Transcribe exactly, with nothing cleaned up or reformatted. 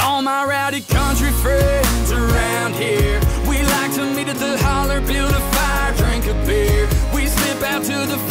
All my rowdy country friends around here, we like to meet at the holler, build a fire, drink a beer. We slip out to the